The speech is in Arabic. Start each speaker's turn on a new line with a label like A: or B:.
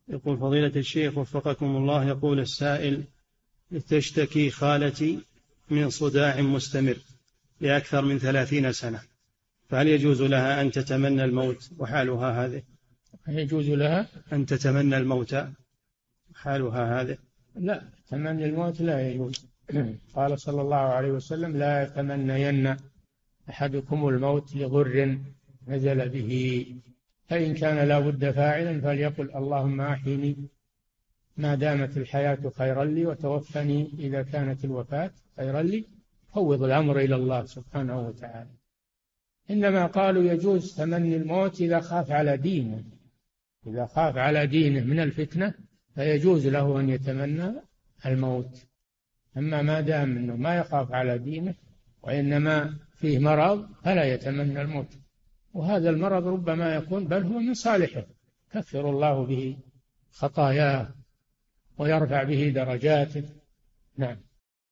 A: يقول فضيلة الشيخ وفقكم الله، يقول السائل: تشتكي خالتي من صداع مستمر لأكثر من 30 سنة، فهل يجوز لها أن تتمنى الموت وحالها هذه؟
B: يجوز لها
A: أن تتمنى الموت حالها هذه؟
B: لا، تمني الموت لا يجوز. قال صلى الله عليه وسلم: لا يتمنين أحدكم الموت لضر نزل به، فإن كان لا بد فاعلا فليقل: اللهم أحيني ما دامت الحياة خيرا لي، وتوفني إذا كانت الوفاة خيرا لي. فوض الأمر إلى الله سبحانه وتعالى. إنما قالوا يجوز تمني الموت إذا خاف على دينه، إذا خاف على دينه من الفتنة فيجوز له أن يتمنى الموت. أما ما دام أنه ما يخاف على دينه وإنما فيه مرض فلا يتمنى الموت، وهذا المرض ربما يكون بل هو من صالحه، كفر الله به خطاياه ويرفع به درجاته. نعم.